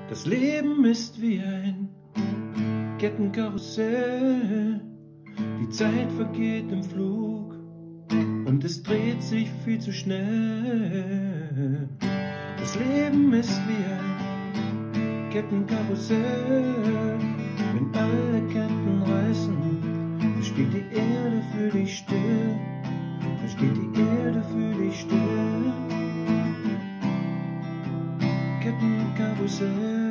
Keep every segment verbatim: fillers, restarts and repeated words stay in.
Das Leben ist wie ein Kettenkarussell. Die Zeit vergeht im Flug und es dreht sich viel zu schnell. Das Leben ist wie ein Kettenkarussell. Wenn alle Ketten reißen, dann steht die Erde für dich still. Dann steht die Erde für dich still. Kettenkarussell.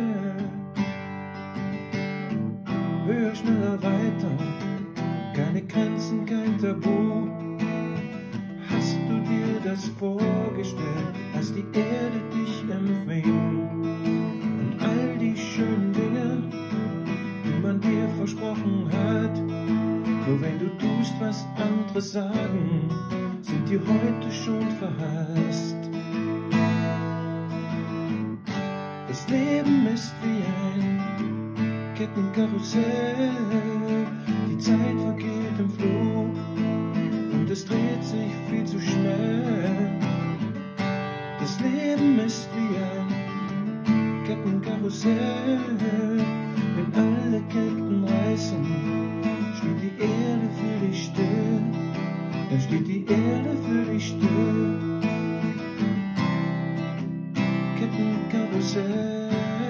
Höher, schneller, weiter. Keine Grenzen, kein Tabu. Hast du dir das vorgestellt, als die Erde dich empfing? Und all die schönen Dinge, die man dir versprochen hat. Nur wenn du tust, was andere sagen, sind dir heute schon verhasst. Das Leben ist wie ein Kettenkarussell. Die Zeit vergeht im Flug und es dreht sich viel zu schnell. Das Leben ist wie ein Kettenkarussell. Wenn alle Ketten reißen, steht die Erde für dich still. Dann steht die Erde für dich still. Kettenkarussell.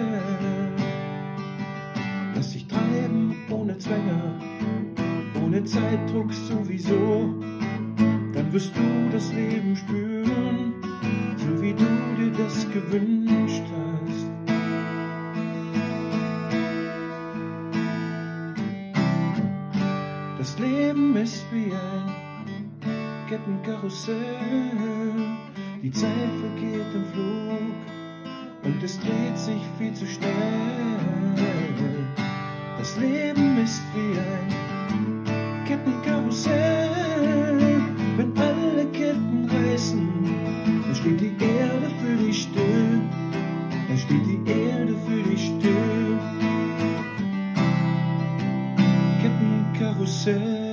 Lass dich treiben ohne Zwänge, ohne Zeitdruck sowieso. Dann wirst du das Leben spüren, so wie du dir das gewünscht hast. Das Leben ist wie ein Kettenkarussell. Die Zeit vergeht im Flug und es dreht sich viel zu schnell. Das Leben ist wie ein Kettenkarussell. Wenn alle Ketten reißen, dann steht die Erde für dich still. Dann steht die Erde für dich still. Kettenkarussell.